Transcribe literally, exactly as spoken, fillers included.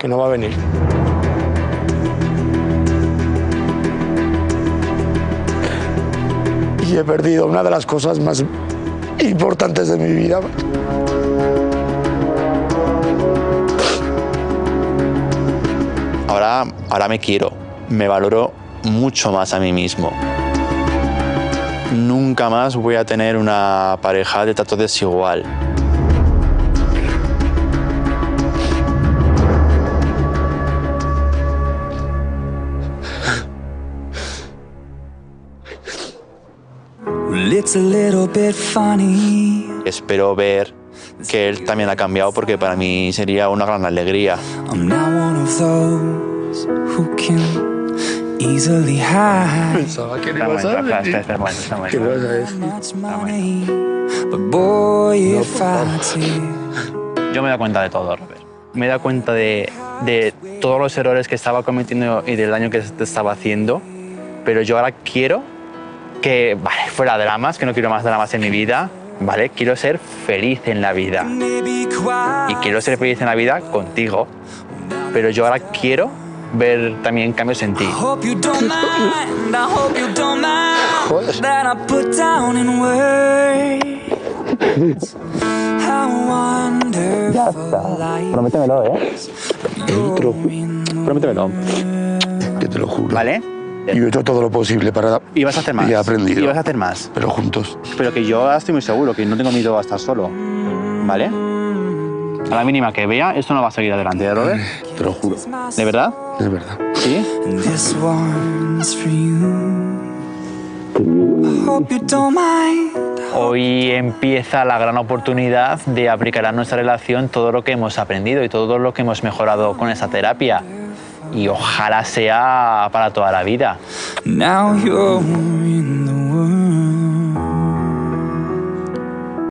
que no va a venir. Y he perdido una de las cosas más importantes de mi vida. Ahora, ahora me quiero, me valoro mucho más a mí mismo. Nunca más voy a tener una pareja de trato desigual. It's a little bit funny. Espero ver que él también ha cambiado porque para mí sería una gran alegría. I'm not one of those who can easily hide. Pensaba que no ibas a venir. Está bueno, está bueno. ¿Qué vas a decir? Much money, but boy, if I did. Yo me he dado cuenta de todo, Robert. Me he dado cuenta de, de todos los errores que estaba cometiendo y del daño que te estaba haciendo, pero yo ahora quiero que, vale, fuera dramas, que no quiero más dramas en mi vida, ¿vale? Quiero ser feliz en la vida. Y quiero ser feliz en la vida contigo. Pero yo ahora quiero ver también cambios en ti. Ya está. Prométemelo, ¿eh? Entro. Prométemelo. Yo te lo juro. ¿Vale? Y yo he hecho todo lo posible para... Y vas a hacer más. Y he aprendido. Y vas a hacer más. Pero juntos. Pero que yo ahora estoy muy seguro, que no tengo miedo a estar solo. ¿Vale? A la mínima que vea, esto no va a seguir adelante, ¿eh, Robert? Te lo juro. ¿De verdad? Es verdad. ¿Sí? This one's for you. I hope you don't mind. Hoy empieza la gran oportunidad de aplicar a nuestra relación todo lo que hemos aprendido y todo lo que hemos mejorado con esa terapia. Y ojalá sea para toda la vida. Now you're in the